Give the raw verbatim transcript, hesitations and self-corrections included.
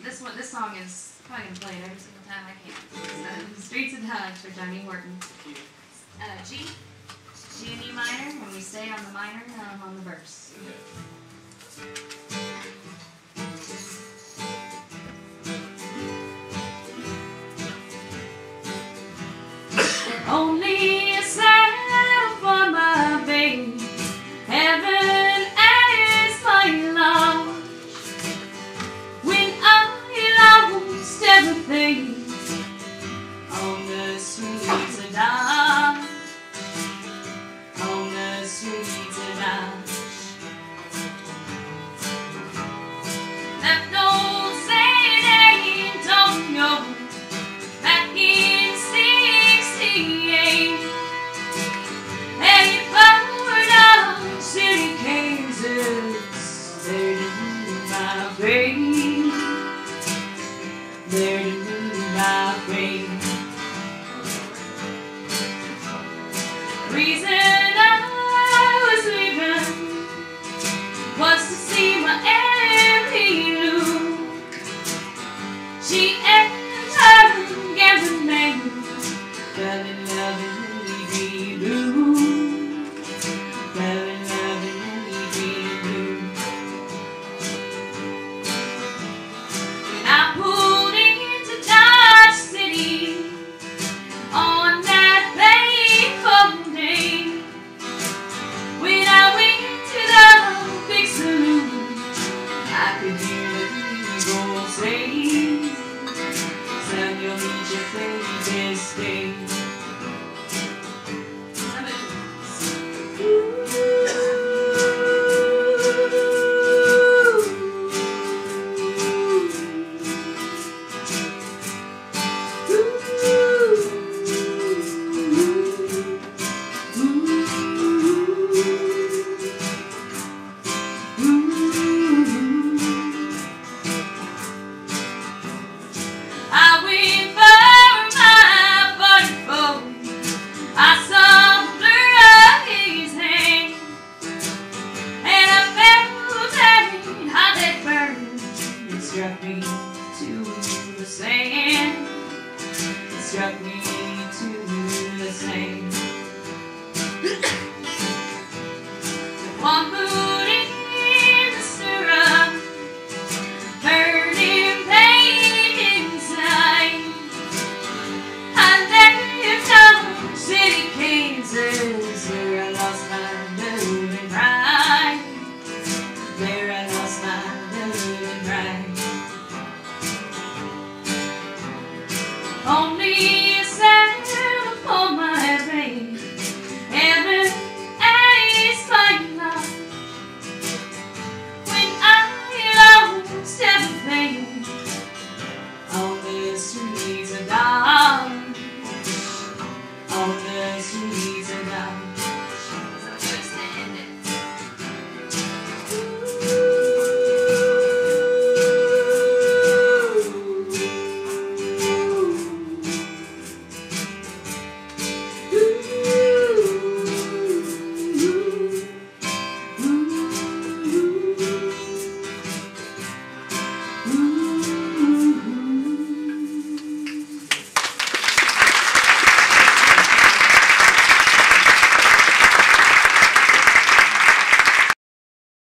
this one, this song is probably gonna play it every single time I can. It's, uh, Streets of Touch for Johnny Horton. Uh, G, G and E minor, and we stay on the minor um, on the verse. Only a sound for my baby. Heaven is my lodge. When I lost everything on the streets of Dodge, on the streets of Dodge, left old Saint Antonio back in sixty-eight. Hey, forward on city Kansas, there to move my brain, there to move my brain. Reason I was leaving was to see my Aunt Lou. She and her gambling man fell in love in navy blue, fell in love in navy blue. When I pulled into Dodge City on that fateful day, when I went to the big saloon, I could hear the people say, son, you'll meet your fate this day. Struck me to the sand. It struck me to the sand.